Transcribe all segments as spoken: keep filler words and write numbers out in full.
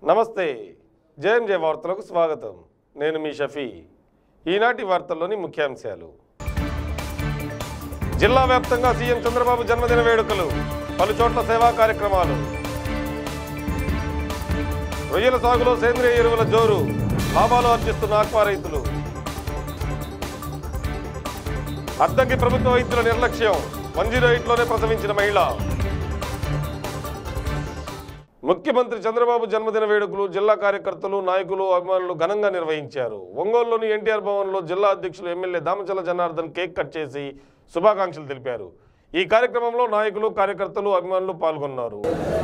నమస్తే జేఎంజే వార్తలకు స్వాగతం నేను మీ షఫీ ఈనాటి వార్తల్లోని ముఖ్యాంశాలు జిల్లా వ్యాప్తంగా సీఎం చంద్రబాబు జన్మదిన వేడుకలు పలు చోట్ల సేవా కార్యక్రమాలు రొయ్యల సాగులో సేంద్రియ ఎరువుల జోరు లాభాలు ఆర్జిస్తున్న ఆక్వా రైతులు అద్దంకి ప్రభుత్వ వైద్యుల నిర్లక్ష్యం వన్ జీరో ఎయిట్ లోనే ప్రసవించిన మహిళ ముఖ్యమంత్రి చంద్రబాబు జన్మదిన వేడుకలు జిల్లా కార్యకర్తలు నాయకులు అభిమానులు ఘనంగా నిర్వహించారు. ఒంగోలులోని ఎన్టీఆర్ భవన్లో జిల్లా అధ్యక్షులు MLA Damachala Janardhan cake cut చేసి శుభాకాంక్షలు తెలిపారు. ఈ కార్యక్రమంలో నాయకులు కార్యకర్తలు అభిమానులు పాల్గొన్నారు.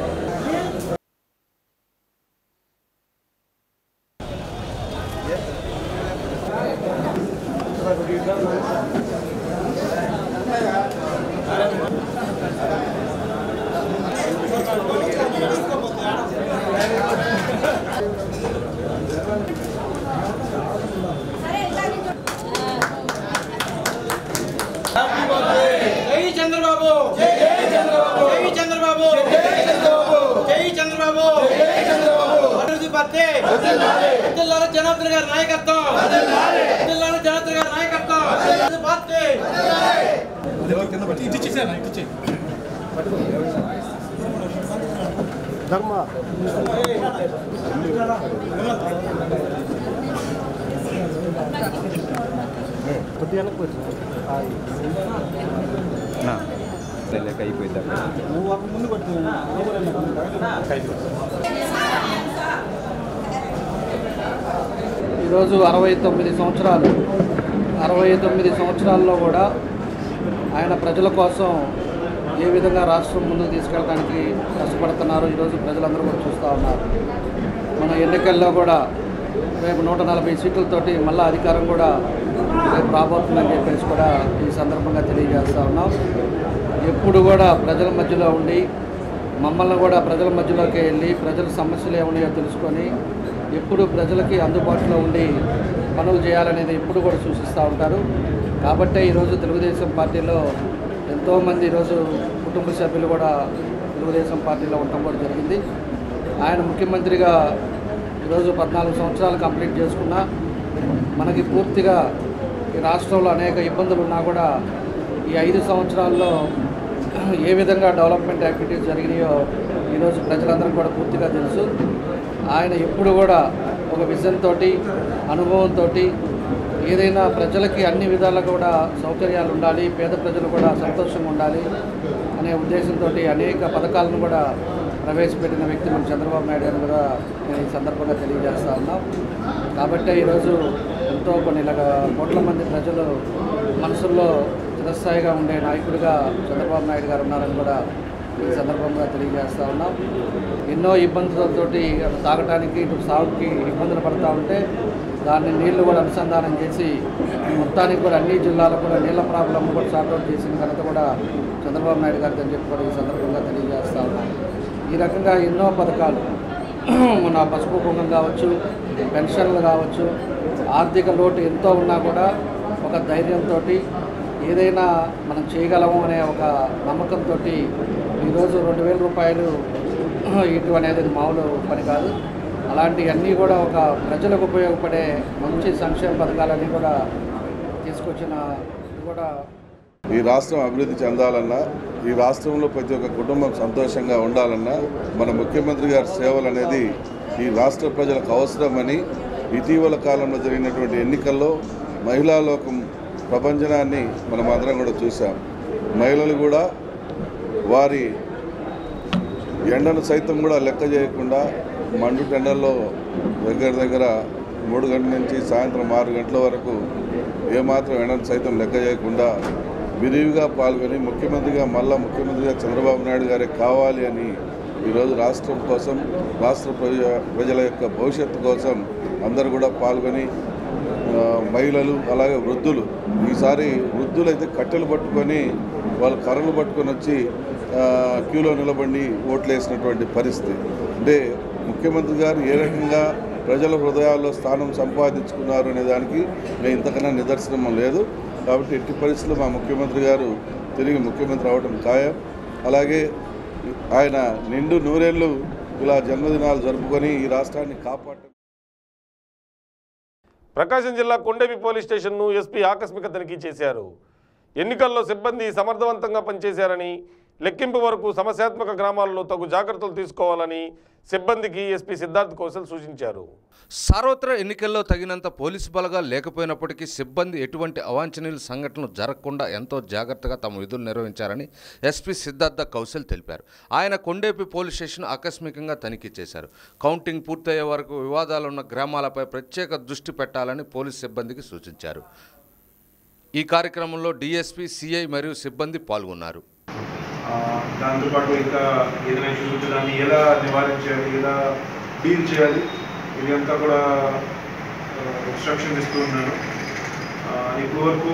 జై చంద్రబాబు జై చంద్రబాబు జై చంద్రబాబు జై చంద్రబాబు జై చంద్రబాబు జై చంద్రబాబు అభివృద్ధి పార్టీ జిల్లాలో జనార్దన్ గారి నాయకత్వం జిల్లాలో జనార్దన్ గారి నాయకత్వం అభివృద్ధి పార్టీ ధర్మ ఈరోజు అరవై తొమ్మిది సంవత్సరాలు అరవై తొమ్మిది సంవత్సరాల్లో కూడా ఆయన ప్రజల కోసం ఏ విధంగా రాష్ట్రం ముందుకు తీసుకెళ్ళడానికి కష్టపడుతున్నారు ఈరోజు ప్రజలందరూ కూడా చూస్తూ ఉన్నారు. మన ఎన్నికల్లో కూడా రేపు నూట నలభై సీట్లతోటి మళ్ళీ అధికారం కూడా రేపు రాబోతుందని చెప్పేసి కూడా ఈ సందర్భంగా తెలియజేస్తూ ఉన్నాం. ఎప్పుడు కూడా ప్రజల మధ్యలో ఉండి మమ్మల్ని కూడా ప్రజల మధ్యలోకి వెళ్ళి ప్రజల సమస్యలు ఏమన్నాయో తెలుసుకొని ఎప్పుడు ప్రజలకి అందుబాటులో ఉండి పనులు చేయాలనేది ఎప్పుడు కూడా సూచిస్తూ ఉంటారు. కాబట్టే ఈరోజు తెలుగుదేశం పార్టీలో ఎంతోమంది ఈరోజు కుటుంబ సభ్యులు కూడా తెలుగుదేశం పార్టీలో ఉండటం కూడా జరిగింది. ఆయన ముఖ్యమంత్రిగా ఈరోజు పద్నాలుగు సంవత్సరాలు కంప్లీట్ చేసుకున్నా మనకి పూర్తిగా ఈ రాష్ట్రంలో అనేక ఇబ్బందులు ఉన్నా కూడా ఈ ఐదు సంవత్సరాల్లో ఏ విధంగా డెవలప్మెంట్ యాక్టివిటీస్ జరిగినాయో ఈరోజు ప్రజలందరికీ కూడా పూర్తిగా తెలుసు. ఆయన ఎప్పుడు కూడా ఒక విజన్ తోటి అనుభవంతో ఏదైనా ప్రజలకి అన్ని విధాలుగా కూడా సౌకర్యాలు ఉండాలి, పేద ప్రజలు కూడా సంతోషంగా ఉండాలి అనే ఉద్దేశంతో అనేక పథకాలను కూడా ప్రవేశపెట్టిన వ్యక్తి మన చంద్రబాబు నాయుడు గారు కూడా నేను ఈ సందర్భంగా తెలియజేస్తూ ఉన్నాం. కాబట్టి ఈరోజు ఎంతో కొన్ని కోట్ల మంది ప్రజలు మనసుల్లో చిరస్థాయిగా ఉండే నాయకుడిగా చంద్రబాబు నాయుడు గారు ఉన్నారని కూడా ఈ సందర్భంగా తెలియజేస్తూ ఉన్నాం. ఎన్నో ఇబ్బందులతో అటు తాగటానికి ఇటు సాగుకి ఇబ్బందులు పడుతూ ఉంటే దాన్ని నీళ్లు కూడా అనుసంధానం చేసి మొత్తానికి కూడా అన్ని జిల్లాలకు కూడా నీళ్ల ప్రాబ్లం కూడా సార్ట్అవుట్ చేసిన ఘనత కూడా చంద్రబాబు నాయుడు గారికి అని చెప్పి కూడా ఈ సందర్భంగా తెలియజేస్తూ ఉన్నాం. ఈ రకంగా ఎన్నో పథకాలు మన పసుపు కుంకం కావచ్చు, పెన్షన్లు కావచ్చు, ఆర్థిక లోటు ఎంతో ఉన్నా కూడా ఒక ధైర్యంతో ఏదైనా మనం చేయగలము అనే ఒక నమ్మకంతో ఈరోజు రెండు వేల రూపాయలు ఇటు అనేది మామూలు పని కాదు. అలాంటివన్నీ కూడా ఒక ప్రజలకు ఉపయోగపడే మంచి సంక్షేమ పథకాలన్నీ కూడా తీసుకొచ్చిన కూడా ఈ రాష్ట్రం అభివృద్ధి చెందాలన్నా, ఈ రాష్ట్రంలో ప్రతి ఒక్క కుటుంబం సంతోషంగా ఉండాలన్నా మన ముఖ్యమంత్రి గారి సేవలు అనేది ఈ రాష్ట్ర ప్రజలకు అవసరమని ఇటీవల కాలంలో జరిగినటువంటి ఎన్నికల్లో మహిళా లోకం ప్రపంచనాన్ని మనం అందరం కూడా చూసాం. మహిళలు కూడా వారి ఎండను సైతం కూడా లెక్క చేయకుండా మండు టెండర్లో దగ్గర దగ్గర మూడు గంటల నుంచి సాయంత్రం ఆరు గంటల వరకు ఏమాత్రం ఎండను సైతం లెక్క చేయకుండా విరివిగా పాల్గొని ముఖ్యమంత్రిగా మళ్ళా ముఖ్యమంత్రిగా చంద్రబాబు నాయుడు గారే కావాలి అని ఈరోజు రాష్ట్రం కోసం, రాష్ట్ర ప్రజల యొక్క భవిష్యత్తు కోసం అందరూ కూడా పాల్గొని మహిళలు అలాగే వృద్ధులు, ఈసారి వృద్ధులు అయితే కట్టెలు పట్టుకొని వాళ్ళు కర్రలు పట్టుకొని వచ్చి క్యూలో నిలబడి ఓట్లు వేసినటువంటి పరిస్థితి. అంటే ముఖ్యమంత్రి గారు ఏ రకంగా ప్రజల హృదయాల్లో స్థానం సంపాదించుకున్నారు అనే దానికి మేము ఇంతకన్నా నిదర్శనం లేదు. కాబట్టి ఎట్టి పరిస్థితుల్లో మా ముఖ్యమంత్రి గారు తిరిగి ముఖ్యమంత్రి అవడం ఖాయం. అలాగే ఆయన నిండు నూరేళ్ళు ఇలా జన్మదినాలు జరుపుకొని ఈ రాష్ట్రాన్ని కాపాడు. ప్రకాశం జిల్లా కొండేపి పోలీస్ స్టేషన్ను ఎస్పీ ఆకస్మిక తనిఖీ చేశారు. ఎన్నికల్లో సిబ్బంది సమర్థవంతంగా పనిచేశారని, లెక్కింపు వరకు సమస్యాత్మక గ్రామాల్లో తగు జాగ్రత్తలు తీసుకోవాలని సిబ్బందికి ఎస్పీ సిద్ధార్థ్ కౌశల్ సూచించారు. సార్వత్ర ఎన్నికల్లో తగినంత పోలీసు బలగాలు లేకపోయినప్పటికీ సిబ్బంది ఎటువంటి అవాంఛనీయ సంఘటనలు జరగకుండా ఎంతో జాగ్రత్తగా తమ విధులు నిర్వహించారని ఎస్పీ సిద్ధార్థ కౌశల్ తెలిపారు. ఆయన కొండేపి పోలీస్ స్టేషన్ ఆకస్మికంగా తనిఖీ చేశారు. కౌంటింగ్ పూర్తయ్యే వరకు వివాదాలున్న గ్రామాలపై ప్రత్యేక దృష్టి పెట్టాలని పోలీసు సిబ్బందికి సూచించారు. ఈ కార్యక్రమంలో డిఎస్పీ, సిఐ మరియు సిబ్బంది పాల్గొన్నారు. దాంతోపాటు ఇంకా ఏదైనా ఇష్యూస్ ఉంటే దాన్ని ఎలా నివారించాలి, ఎలా డీల్ చేయాలి, ఇది అంతా కూడా ఇన్స్ట్రక్షన్ ఇస్తూ ఉన్నాను. ఇప్పుడు వరకు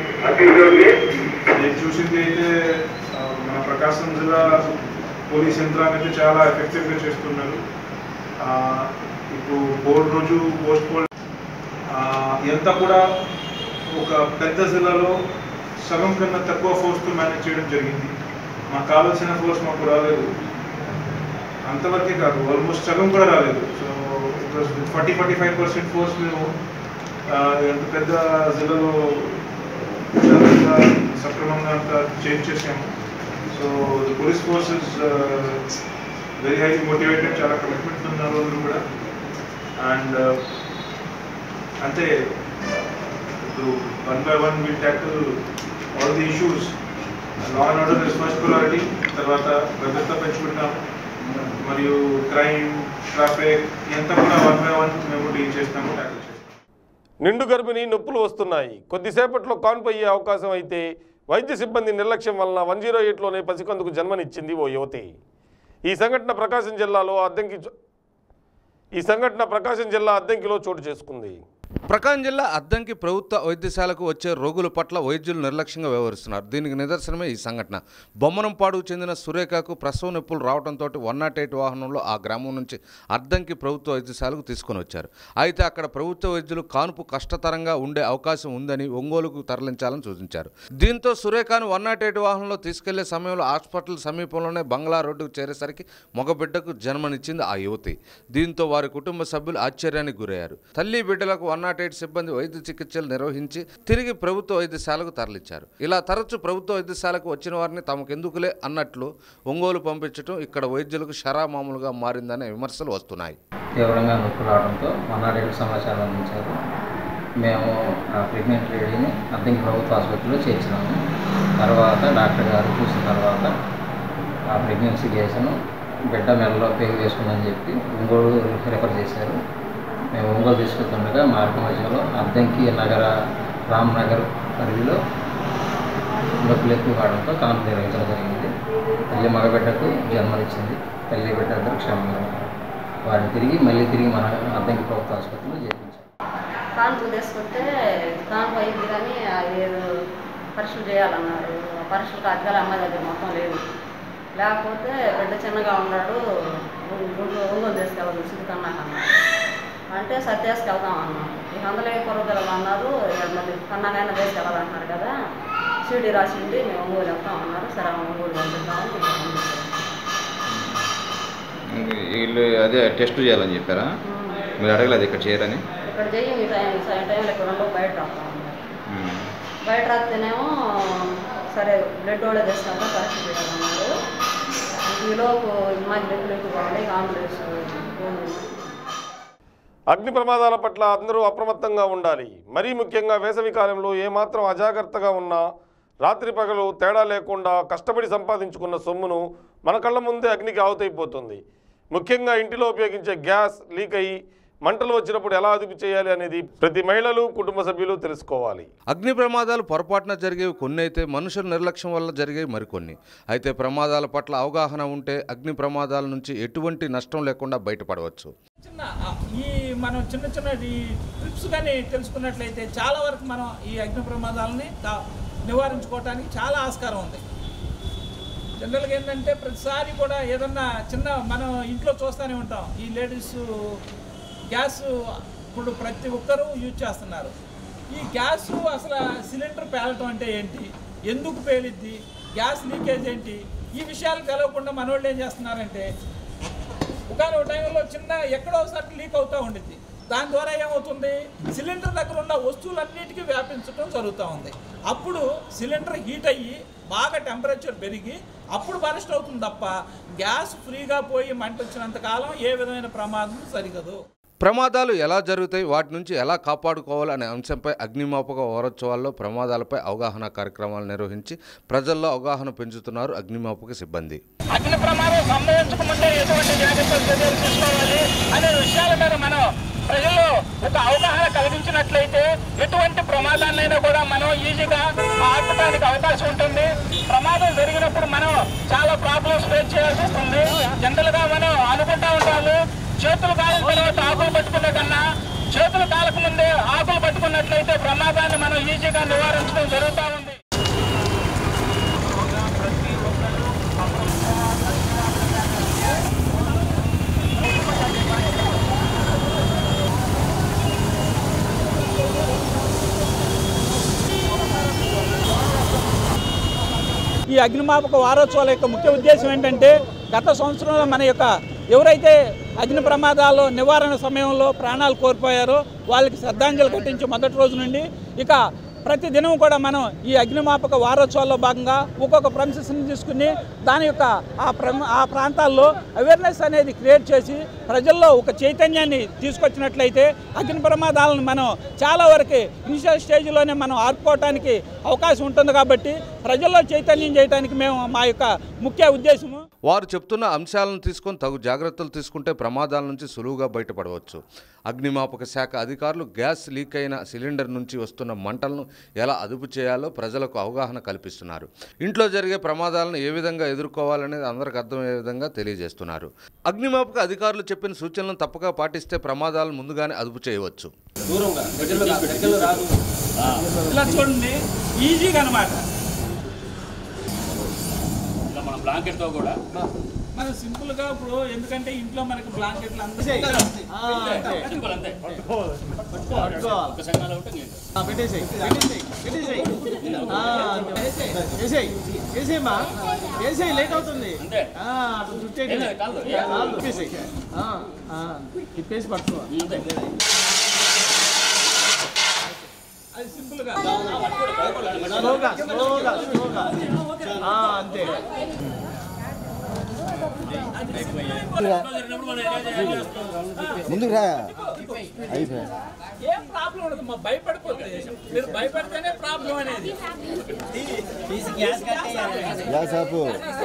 నేను చూసింది అయితే మన ప్రకాశం జిల్లా పోలీస్ యంత్రాంగం అయితే చాలా ఎఫెక్టివ్గా చేస్తున్నారు. ఇప్పుడు పోల్ రోజు పోస్ట్ పోల్ ఇదంతా కూడా ఒక పెద్ద జిల్లాలో సగం కన్నా తక్కువ ఫోర్స్తో మేనేజ్ చేయడం జరిగింది. మాకు కావాల్సిన ఫోర్స్ మాకు రాలేదు, అంతవరకే కాదు ఆల్మోస్ట్ సగం కూడా రాలేదు. So forty forty five percent force మేము ఎంత పెద్ద జిల్లాలో సక్రమంగా అంతా చేంజ్ చేసాము. So the police force is very highly motivated, చాలా కమిట్మెంట్ ఉన్నారు అందరూ కూడా. అండ్ అంతే ఇప్పుడు one by one will tackle all the issues. Law and order is first priority, తర్వాత భద్రత పెంచుకుంటాం, మరియు క్రైమ్, ట్రాఫిక్ ఎంత కూడా వన్ బై వన్ మేము డీల్ చేస్తాము, ట్యాకిల్ చేస్తాము. నిండు గర్భిణి నొప్పులు వస్తున్నాయి. కొద్దిసేపట్లో కాన్పు అయ్యే అవకాశం అయితే వైద్య సిబ్బంది నిర్లక్ష్యం వలన వన్ జీరో ఎయిట్లోనే పసికందుకు జన్మనిచ్చింది ఓ యువతి. ఈ సంఘటన ప్రకాశం జిల్లాలో అద్దంకి ఈ సంఘటన ప్రకాశం జిల్లా అద్దంకిలో చోటు చేసుకుంది. ప్రకాశం జిల్లా అద్దంకి ప్రభుత్వ వైద్యశాలకు వచ్చే రోగుల పట్ల వైద్యులు నిర్లక్ష్యంగా వ్యవహరిస్తున్నారు. దీనికి నిదర్శనమే ఈ సంఘటన. బొమ్మనంపాడుకు చెందిన సురేఖకు ప్రసవ నొప్పులు రావడంతో వన్ నాట్ ఎయిట్ వాహనంలో ఆ గ్రామం నుంచి అద్దంకి ప్రభుత్వ వైద్యశాలకు తీసుకొని వచ్చారు. అయితే అక్కడ ప్రభుత్వ వైద్యులు కాన్పు కష్టతరంగా ఉండే అవకాశం ఉందని ఒంగోలుకు తరలించాలని సూచించారు. దీంతో సురేఖను వన్ నాట్ ఎయిట్ వాహనంలో తీసుకెళ్లే సమయంలో హాస్పిటల్ సమీపంలోనే బంగ్లా రోడ్డుకు చేరేసరికి మగబిడ్డకు జన్మనిచ్చింది ఆ యువతి. దీంతో వారి కుటుంబ సభ్యులు ఆశ్చర్యానికి గురయ్యారు. తల్లి బిడ్డలకు వన్ నాట్ ఎయిట్ సిబ్బంది వైద్య చికిత్సలు నిర్వహించి తిరిగి ప్రభుత్వ వైద్యశాలకు తరలించారు. ఇలా తరచు ప్రభుత్వ వైద్యశాలకు వచ్చిన వారిని తమకెందుకులే అన్నట్లు ఒంగోలు పంపించడం ఇక్కడ వైద్యులకు షరా మామూలుగా మారిందనే విమర్శలు వస్తున్నాయి. తీవ్రంగా నొప్పి రావడంతో వన్ నాట్ ఎయిట్ సమాచారం అందించారు. మేము ఆ ప్రెగ్నెంట్ లేడీని అద్దంకి ప్రభుత్వ ఆసుపత్రిలో చేర్చినాము. తర్వాత డాక్టర్ గారు చూసిన తర్వాత ఆ ప్రెగ్నెన్సీ కేసును బిడ్డ మెడలో పేగు వేసుకుందని చెప్పి ఒంగోలు రిఫర్ చేశారు. మేము ఒంగోలు తీసుకెళ్తుండగా మార్గ మధ్యలో అద్దంకి నగర రామ్నగర్ పరిధిలో నొప్పులు ఎక్కువ కావడంతో కాన్పు నిర్వహించడం జరిగింది. తల్లి మగబిడ్డకు జన్మనిచ్చింది. తల్లి బిడ్డ ఇద్దరు క్షేమంగా వారిని తిరిగి మళ్ళీ తిరిగి మన అద్దంకి ప్రభుత్వ ఆసుపత్రిలో చేర్పించాం. కాన్పు తీసుకుంటే కాన్పు అయింది కానీ ఏదో పరీక్షలు చేయాలన్నారు. పరీక్షలకు అధికారులు అమ్మాయి దగ్గర మొత్తం లేదు. లేకపోతే బిడ్డ చిన్నగా ఉన్నాడు, ఒంగోలు తీసుకెళ్ళదు సిద్ధి అన్నారు. అంటే సత్యాస్కి వెళ్దాం అన్నాం. ఈ వందల పొరుగుదల అన్నారు, మళ్ళీ కన్నాకైనా తీసుకెళ్ళాలంటున్నారు కదా, సీడీ రాసిండి మేము ఒంగోలు వెళ్తాం అన్నారు. సరే ఒంగోలు పంపిద్దామని వీళ్ళు అదే టెస్ట్ చేయాలని చెప్పారా? మీరు అడగలేదు ఇక్కడ చేయరని? ఇక్కడ చెయ్యం ఈ టైం టైంలో ఇక్కడ రెండు బయట రాస్తాం. బయట రాస్తేనేమో సరే బ్లడ్ వాళ్ళే తెస్తాక పరీక్ష చేయాలన్నారు. ఈలోపు మాకు నొప్పులు ఎక్కువ ఉన్నాయి, ఆంబులెన్స్ అగ్ని ప్రమాదాల పట్ల అందరూ అప్రమత్తంగా ఉండాలి. మరీ ముఖ్యంగా వేసవి కాలంలో ఏమాత్రం అజాగ్రత్తగా ఉన్నా రాత్రి పగలు తేడా లేకుండా కష్టపడి సంపాదించుకున్న సొమ్మును మన కళ్ళ ముందే అగ్నికి ఆవుతైపోతుంది. ముఖ్యంగా ఇంటిలో ఉపయోగించే గ్యాస్ లీక్ అయ్యి మంటలు వచ్చినప్పుడు ఎలా అదుపు చేయాలి అనేది ప్రతి మహిళలు కుటుంబ సభ్యులు తెలుసుకోవాలి. అగ్ని ప్రమాదాలు పొరపాటున జరిగేవి కొన్ని అయితే మనుషుల నిర్లక్ష్యం వల్ల జరిగేవి మరికొన్ని. అయితే ప్రమాదాల పట్ల అవగాహన ఉంటే అగ్ని ప్రమాదాల నుంచి ఎటువంటి నష్టం లేకుండా బయటపడవచ్చు. చిన్న ఈ మనం చిన్న చిన్న ఈ ట్రిప్స్ కానీ తెలుసుకున్నట్లయితే చాలా వరకు మనం ఈ అగ్ని ప్రమాదాలని నివారించుకోవడానికి చాలా ఆస్కారం ఉంది. జనరల్గా ఏంటంటే ప్రతిసారి కూడా ఏదన్నా చిన్న మనం ఇంట్లో చూస్తూనే ఉంటాం. ఈ లేడీస్ గ్యాస్ ఇప్పుడు ప్రతి ఒక్కరూ యూజ్ చేస్తున్నారు. ఈ గ్యాస్ అసలు సిలిండర్ పేలటం అంటే ఏంటి, ఎందుకు పేలిద్ది, గ్యాస్ లీకేజ్ ఏంటి, ఈ విషయాలు తెలవకుండా మనోళ్ళు ఏం చేస్తున్నారంటే ఒకనొక టైంలో చిన్న ఎక్కడో ఒకసారి లీక్ అవుతూ ఉండిద్ది. దాని ద్వారా ఏమవుతుంది, సిలిండర్ దగ్గర ఉన్న వస్తువులన్నిటికీ వ్యాపించడం జరుగుతూ ఉంది. అప్పుడు సిలిండర్ హీట్ అయ్యి బాగా టెంపరేచర్ పెరిగి అప్పుడు బరస్ట్ అవుతుంది తప్ప గ్యాస్ ఫ్రీగా పోయి మంట వచ్చినంతకాలం ఏ విధమైన ప్రమాదం సరిగదు. ప్రమాదాలు ఎలా జరుగుతాయి, వాటి నుంచి ఎలా కాపాడుకోవాలి అనే అంశంపై అగ్నిమాపక వారోత్సవాల్లో ప్రమాదాలపై అవగాహన కార్యక్రమాలు నిర్వహించి ప్రజల్లో అవగాహన పెంచుతున్నారు అగ్నిమాపక సిబ్బంది. అగ్ని ప్రమాదం సంభవించకముందే ఎటువంటి జాగ్రత్తలు చర్యలు తీసుకోవాలి అనే విషయాల మీద మనం ప్రజల్లో ఒక అవగాహన కలిగించినట్లయితే ఎటువంటి ప్రమాదాన్నైనా కూడా మనం ఈజీగా ఆపడానికి అవకాశం ఉంటుంది. ప్రమాదం జరిగినప్పుడు మనం చాలా ప్రాబ్లమ్స్ ఫేస్ చేయాల్సి వస్తుంది. జనరల్గా మనం అనుకుంటా ఉంటాము, చేతులు కాలిన తర్వాత ఆకులు పట్టుకునే కన్నా చేతులు కాలక ముందే ఆకులు పట్టుకున్నట్లయితే ప్రమాదాన్ని మనం ఈజీగా నివారించడం జరుగుతూ ఉంది. ఈ అగ్నిమాపక వారోత్సవాల యొక్క ముఖ్య ఉద్దేశం ఏంటంటే, గత సంవత్సరంలో మన యొక్క ఎవరైతే అగ్ని ప్రమాదాలు నివారణ సమయంలో ప్రాణాలు కోల్పోయారో వాళ్ళకి శ్రద్ధాంజలి ఘటించి మొదటి రోజు నుండి ఇక ప్రతి దినం కూడా మనం ఈ అగ్నిమాపక వారోత్సవాల్లో భాగంగా ఒక్కొక్క ప్రమిసెస్ని తీసుకుని దాని యొక్క ఆ ప్ర ఆ ప్రాంతాల్లో అవేర్నెస్ అనేది క్రియేట్ చేసి ప్రజల్లో ఒక చైతన్యాన్ని తీసుకొచ్చినట్లయితే అగ్ని ప్రమాదాలను మనం చాలా వరకు ఇనిషియల్ స్టేజ్లోనే మనం ఆర్పుకోవడానికి అవకాశం ఉంటుంది. కాబట్టి ప్రజల్లో చైతన్యం చేయడానికి మేము మా యొక్క ముఖ్య ఉద్దేశము. వారు చెప్తున్న అంశాలను తీసుకొని తగు జాగ్రత్తలు తీసుకుంటే ప్రమాదాల నుంచి సులువుగా బయటపడవచ్చు. అగ్నిమాపక శాఖ అధికారులు గ్యాస్ లీక్ అయిన సిలిండర్ నుంచి వస్తున్న మంటలను ఎలా అదుపు చేయాలో ప్రజలకు అవగాహన కల్పిస్తున్నారు. ఇంట్లో జరిగే ప్రమాదాలను ఏ విధంగా ఎదుర్కోవాలనేది అందరికి అర్థమయ్యే విధంగా తెలియజేస్తున్నారు. అగ్నిమాపక అధికారులు చెప్పిన సూచనలను తప్పక పాటిస్తే ప్రమాదాలను ముందుగానే అదుపు చేయవచ్చు. ఇలా చూడండి, ఈజీగా అనమాట. మన బ్లాంకెట్తో కూడా మనం సింపుల్గా ఇప్పుడు ఎందుకంటే ఇంట్లో మనకి బ్లాంకెట్లు అందరూ లేట్ అవుతుంది, తిప్పేసి పట్టుకో. అది సింపుల్గా అంతే. ముందుకు రా, ఏం ప్రాబ్లం ఉండదు, మా భయపడిపోతుంది. మీరు భయపడితేనే ప్రాబ్లం అనేది. గ్యాస్ ఆపు.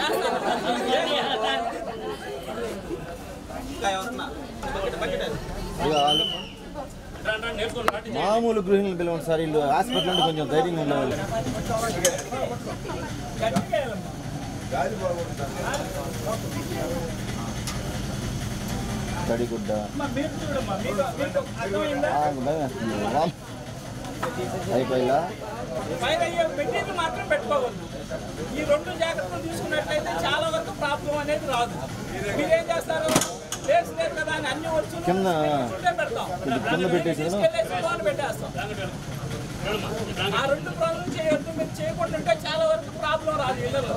మామూలు గృహిణులు పిలవండి సార్, వీళ్ళు హాస్పిటల్ నుండి కొంచెం ధైర్యంగా ఉండేవాళ్ళు. తడిగుడ్డ అయిపోయిలా మెటీరియల్ మాత్రం పెట్టుకోవద్దు. ఈ రెండు జాగ్రత్తలు తీసుకున్నట్లయితే చాలా వరకు ప్రాబ్లం అనేది రాదు. మీరేం చేస్తారు, ప్లేస్ లేదు కదా అని అన్ని వచ్చి కింద పెడతాం, కింద పెట్టేసి పెట్టేస్తాం. ఆ రెండు ప్రాబ్లం చేయొద్దు. మీరు చేయకుండా ఉంటే చాలా వరకు ప్రాబ్లం రాదు. ఇళ్ళలో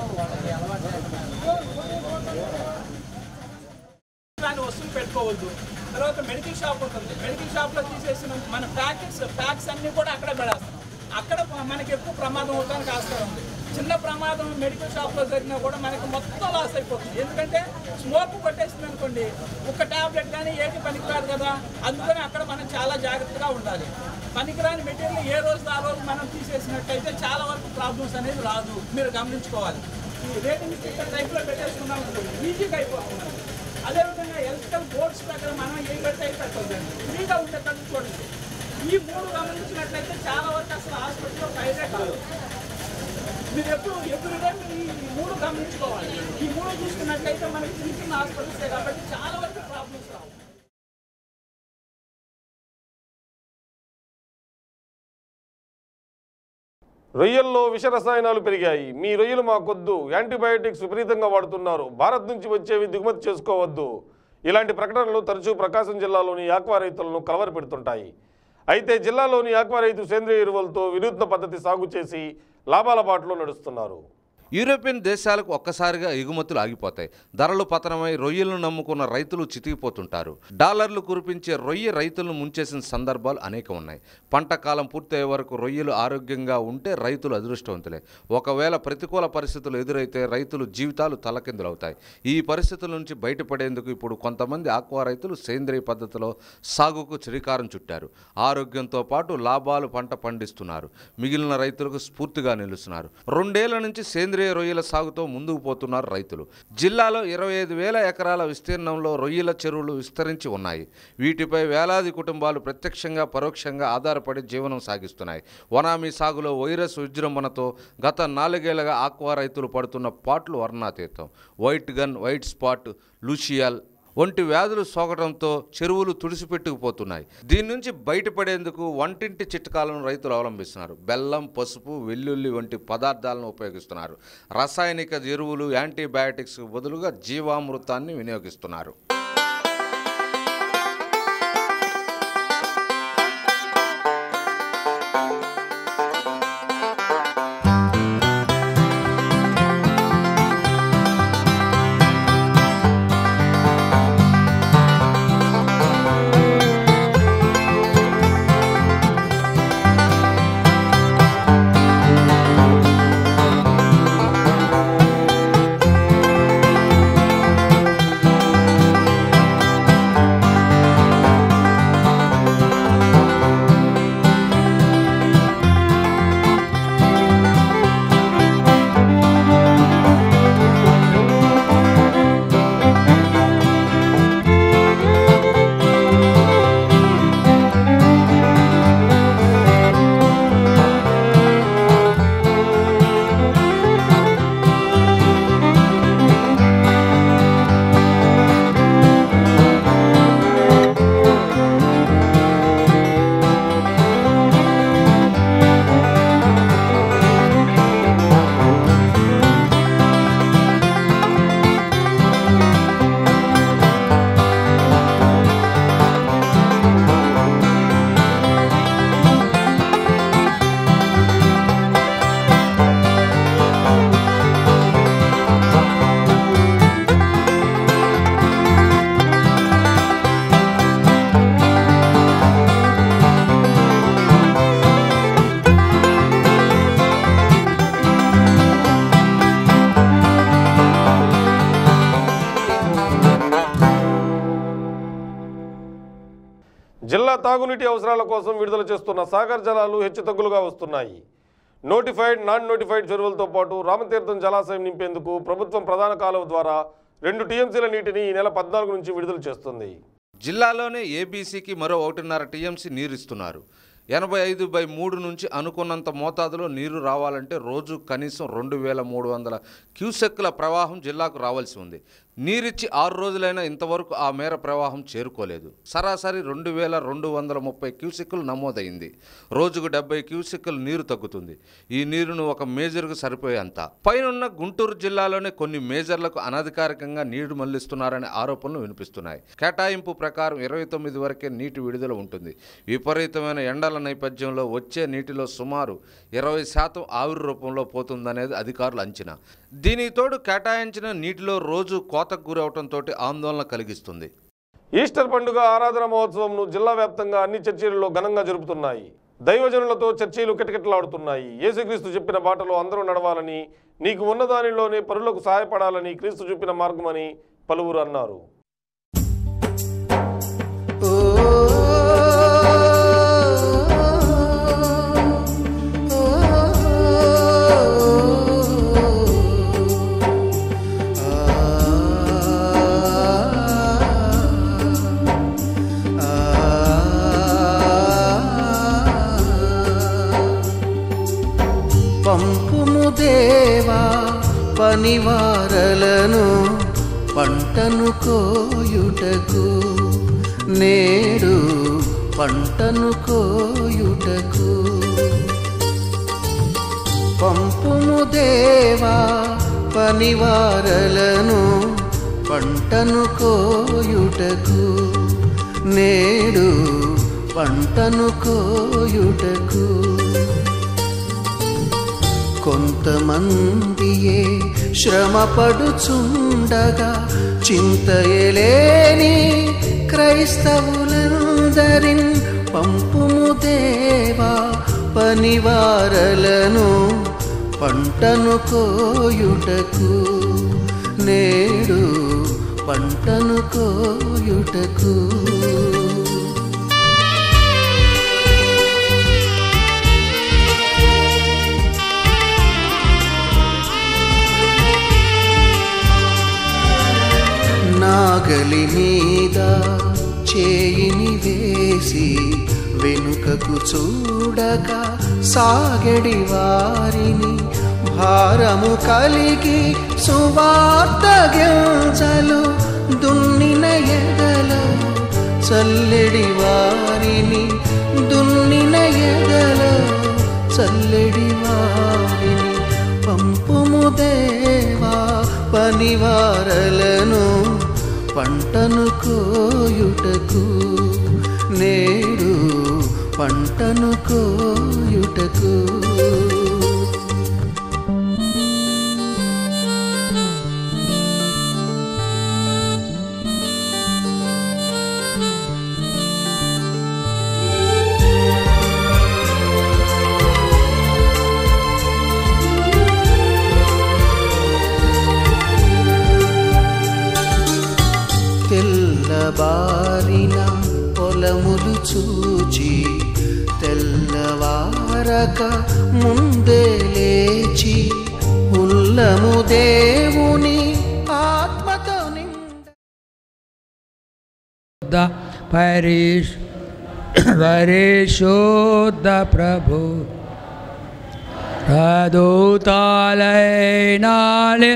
దాని వస్తువులు పెట్టుకోవద్దు. తర్వాత మెడికల్ షాప్ ఉంటుంది, మెడికల్ షాప్లో తీసేసిన మన ప్యాకెట్స్ ప్యాక్స్ అన్నీ కూడా అక్కడే పెడేస్తాం. అక్కడ మనకి ఎక్కువ ప్రమాదం అవడానికి ఆస్కారం ఉంది. చిన్న ప్రమాదం మెడికల్ షాప్లో జరిగినా కూడా మనకి మొత్తం లాస్ అయిపోతుంది. ఎందుకంటే స్మోక్ కొట్టేసింది అనుకోండి, ఒక ట్యాబ్లెట్ కానీ ఏది పనికిరాదు కదా. అందుకని అక్కడ మనం చాలా జాగ్రత్తగా ఉండాలి. పనికిరాని మెటీరియల్ ఏ రోజు ఆ రోజు మనం తీసేసినట్టయితే చాలా వరకు ప్రాబ్లమ్స్ అనేది రాదు. మీరు గమనించుకోవాలి. ఈ రేటింగ్ స్టిక్కర్ టైప్లో పెట్టేసుకున్నాం ఈజీగా అయిపోతుంది. అదేవిధంగా ఎలక్ట్రికల్ బోర్డ్స్ దగ్గర మనం ఏం పెడితే పెట్టొద్దండి, ఫ్రీగా ఉండేటట్టు చూడండి. ఈ మూడు గమనించినట్లయితే చాలా వరకు అసలు హాస్పిటల్లో ఫైరే కాదు. మీరు ఎప్పుడు ఎవ్రీడే ఈ మూడు గమనించుకోవాలి. ఈ మూడు చూసుకున్నట్లయితే మనకి చిన్న చిన్న హాస్పిటల్సే కాబట్టి చాలా వరకు ప్రాబ్లమ్స్ రావు. రొయ్యల్లో విష రసాయనాలు పెరిగాయి. మీ రొయ్యలు మాకొద్దు, యాంటీబయాటిక్స్ విపరీతంగా వాడుతున్నారు, భారత్ నుంచి వచ్చేవి దిగుమతి చేసుకోవద్దు. ఇలాంటి ప్రకటనలు తరచూ ప్రకాశం జిల్లాలోని ఆక్వా రైతులను కలవరపెడుతుంటాయి. అయితే జిల్లాలోని ఆక్వా రైతు సేంద్రియ ఎరువులతో వినూత్న పద్ధతి సాగు చేసి లాభాల బాటలో నడుస్తున్నారు. యూరోపియన్ దేశాలకు ఒక్కసారిగా ఎగుమతులు ఆగిపోతాయి. ధరలు పతనమై రొయ్యలను నమ్ముకున్న రైతులు చితికిపోతుంటారు. డాలర్లు కురిపించే రొయ్య రైతులను ముంచేసిన సందర్భాలు అనేకం ఉన్నాయి. పంట కాలం పూర్తయ్యే వరకు రొయ్యలు ఆరోగ్యంగా ఉంటే రైతులు అదృష్టవంతులే. ఒకవేళ ప్రతికూల పరిస్థితులు ఎదురైతే రైతులు జీవితాలు తలకిందులవుతాయి. ఈ పరిస్థితుల నుంచి బయటపడేందుకు ఇప్పుడు కొంతమంది ఆక్వా రైతులు సేంద్రియ పద్ధతిలో సాగుకు శ్రీకారం చుట్టారు. ఆరోగ్యంతో పాటు లాభాలు పంట పండిస్తున్నారు. మిగిలిన రైతులకు స్ఫూర్తిగా నిలుస్తున్నారు. రెండేళ్ల నుంచి సేంద్రియ రొయ్యల సాగుతో ముందుకు పోతున్నారు రైతులు. జిల్లాలో ఇరవై ఐదు వేల ఎకరాల విస్తీర్ణంలో రొయ్యల చెరువులు విస్తరించి ఉన్నాయి. వీటిపై వేలాది కుటుంబాలు ప్రత్యక్షంగా పరోక్షంగా ఆధారపడి జీవనం సాగిస్తున్నాయి. వనామీ సాగులో వైరస్ విజృంభణతో గత నాలుగేళ్లుగా ఆక్వా రైతులు పడుతున్న పాట్లు వర్ణాతీతం. వైట్ గన్, వైట్ స్పాట్, లూషియల్ వంటి వ్యాధులు సోకడంతో చెరువులు తుడిసిపెట్టుకుపోతున్నాయి. దీని నుంచి బయటపడేందుకు వంటింటి చిట్కాలను రైతులు అవలంబిస్తున్నారు. బెల్లం, పసుపు, వెల్లుల్లి వంటి పదార్థాలను ఉపయోగిస్తున్నారు. రసాయనిక ఎరువులు, యాంటీబయాటిక్స్ బదులుగా జీవామృతాన్ని వినియోగిస్తున్నారు. జిల్లా తాగునీటి అవసరాల కోసం విడుదల చేస్తున్న సాగర్ జలాలు హెచ్చుతగ్గులుగా వస్తున్నాయి. నోటిఫైడ్, నాన్ నోటిఫైడ్ చెరువులతో పాటు రామతీర్థం జలాశయం నింపేందుకు ప్రభుత్వం ప్రధాన కాలువ ద్వారా రెండు టీఎంసీల నీటిని ఈ నెల పద్నాలుగు నుంచి విడుదల చేస్తుంది. జిల్లాలోనే ఏబీసీకి మరో ఒకటిన్నర టీఎంసీ నీరు ఇస్తున్నారు. ఎనభై ఐదు బై మూడు నుంచి అనుకున్నంత మోతాదులో నీరు రావాలంటే రోజు కనీసం రెండు వేల మూడు వందల క్యూసెక్కుల ప్రవాహం జిల్లాకు రావాల్సి ఉంది. నీరిచ్చి ఆరు రోజులైనా ఇంతవరకు ఆ మేర ప్రవాహం చేరుకోలేదు. సరాసరి రెండు వేల రెండు వందల ముప్పై క్యూసెక్కులు నమోదైంది. రోజుకు డెబ్బై క్యూసెక్కులు నీరు తగ్గుతుంది. ఈ నీరును ఒక మేజర్కు సరిపోయేంత. పైనున్న గుంటూరు జిల్లాలోనే కొన్ని మేజర్లకు అనధికారికంగా నీరు మళ్లిస్తున్నారనే ఆరోపణలు వినిపిస్తున్నాయి. కేటాయింపు ప్రకారం ఇరవై తొమ్మిది వరకే నీటి విడుదల ఉంటుంది. విపరీతమైన ఎండల నేపథ్యంలో వచ్చే నీటిలో సుమారు ఇరవై శాతం ఆవిరి రూపంలో పోతుందనేది అధికారుల అంచనా. దీనికి తోడు కేటాయించిన నీటిలో రోజు కోతకు గురవడంతో ఆందోళన కలిగిస్తుంది. ఈస్టర్ పండుగ ఆరాధన మహోత్సవంను జిల్లా వ్యాప్తంగా అన్ని చర్చిలలో ఘనంగా జరుపుతున్నాయి. దైవజనులతో చర్చీలు కిటకిటలాడుతున్నాయి. యేసుక్రీస్తు చెప్పిన బాటలో అందరూ నడవాలని, నీకు ఉన్న దానిలోనే పరులకు సహాయపడాలని క్రీస్తు చూపిన మార్గమని పలువురు అన్నారు. పంపుము దేవా పనివారలను పంటను కోయుటకు, నేడు పంటను కోయుటకు. పంపుము దేవా పనివారలను పంటను కోయుటకు, నేడు పంటను కోయుటకు. కొంతమందియే శ్రమపడుచుండగా చింతయలేని క్రైస్తవులందరిన్ పంపుము దేవా పనివారలను పంటను కోయుటకు నేడు పంటను కోయుటకు నాగలి మీద చేయిని వేసి వెనుకకు చూడక సాగడి వారిని భారము కలిగి సువార్త గింజలు దున్నిన ఎదలో చల్లెడి వారిని దున్నిన ఎదలో చల్లెడి వారిని పంపుము దేవా పనివారలను పంటను కోయుటకు నేడు పంటను కోయుటకు తెల్లబారిన పొలములు చూచి తెల్లవారక ముందే లేచి ఉల్లము దేవుని ఆత్మతో నిండా పరిష్ పరిశుద్ధ ప్రభు ప్రదూతాలైనాలి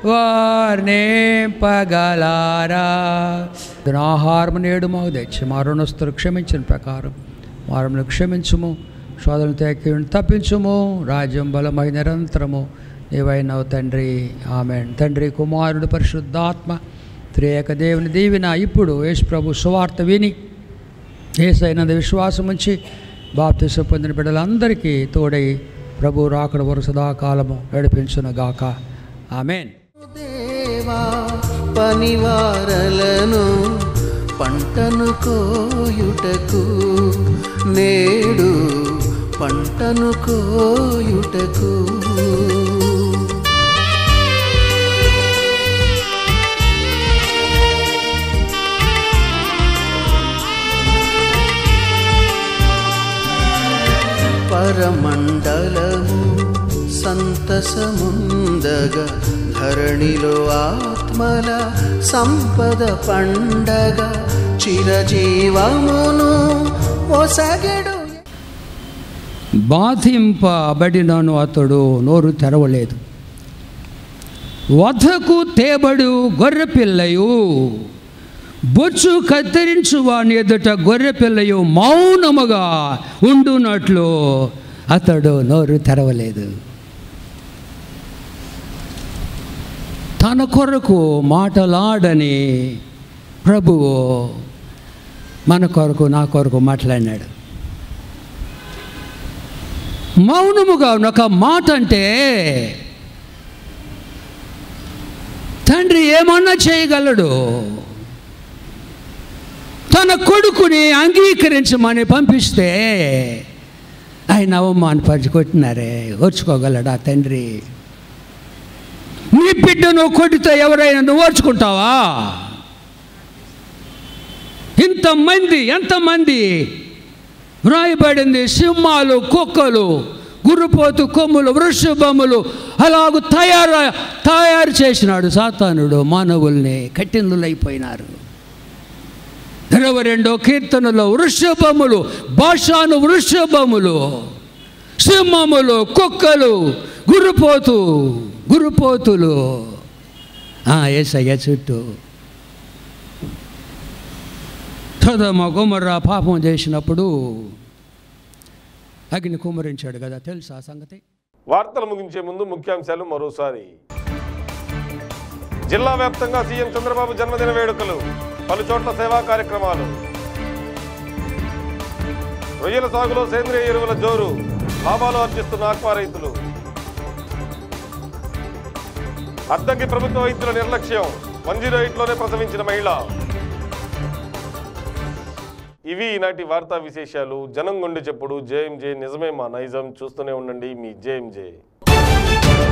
వర్ణింపగలారా ఆహారం నేడు మాకు తెచ్చి మా రుణస్తులు క్షమించిన ప్రకారం వారమును క్షమించుము శోధన తేకి తప్పించుము రాజ్యం బలమై నిరంతరము నీవైనవు తండ్రి ఆమేన్. తండ్రి కుమారుడు పరిశుద్ధాత్మ త్రియేక దేవుని దీవిన ఇప్పుడు యేసు ప్రభు సువార్త విని యేసైనందు విశ్వాసం ఉంచి బాప్తిసం పొందిన బిడ్డలందరికీ తోడై ప్రభు రాకడ వరకు సదాకాలము నడిపించునుగాక ఆమేన్. దేవా పనివారలను పంటను కోయుటకు నేడు పంటను కోయుటకు పరమండలము సంతసముందగా ధరణిలో ఆత్మల సంపద పండగ చిరజీవమును ఒసగెడు. బాధింపబడినను అతడు నోరు తెరవలేదు. వధకు తేబడు గొర్రెపిల్లయు బొచ్చు కత్తిరించు వాని ఎదుట గొర్రెపిల్లయు మౌనముగా ఉండునట్లు అతడు నోరు తెరవలేదు. తన కొరకు మాటలాడని ప్రభువు మన కొరకు నా కొరకు మాట్లాడినాడు. మౌనముగా ఒక మాట అంటే తండ్రి ఏమన్నా చేయగలడు. తన కొడుకుని అంగీకరించమని పంపిస్తే ఆయన అవమానపరిచి కొట్టినారే, ఓర్చుకోగలడా తండ్రి? నీ బిడ్డను కొడితే ఎవరైనా నువ్వు ఓర్చుకుంటావా? ఇంతమంది ఎంతమంది వ్రాయబడింది, సింహాలు కుక్కలు గుర్రుపోతు కొమ్ములు వృషభములు అలాగూ తయారు తయారు చేసినాడు సాతానుడు. మానవుల్ని కఠినులైపోయినారు. ఇరవై రెండో కీర్తనలో వృషభములు భాషాను వృషభములు సింహములు కుక్కలు గుర్రుపోతు గురుపోతులు యేసయ్య చుట్టూ. సొదొమ గొమొర్రా పాపం చేసినప్పుడు అగ్ని కుమ్మరించాడు కదా, తెలుసా సంగతి? వార్తలు ముగించే ముందు ముఖ్యాంశాలు మరోసారి. జిల్లా వ్యాప్తంగా సీఎం చంద్రబాబు జన్మదిన వేడుకలు, పలు చోట్ల సేవా కార్యక్రమాలు. రొయ్యల సాగులో సేంద్రియ ఎరువుల జోరు, లాభాలు ఆర్జిస్తున్న ఆక్వా రైతులు. అద్దంకి ప్రభుత్వ వైద్యుల నిర్లక్ష్యం, వన్ జీరో ఎయిట్లోనే ప్రసవించిన మహిళ. ఇవి ఈనాటి వార్తా విశేషాలు. జనం గుండె చెప్పుడు జేఎంజే, నిజమే మా నైజం. చూస్తూనే ఉండండి మీ జేఎంజే.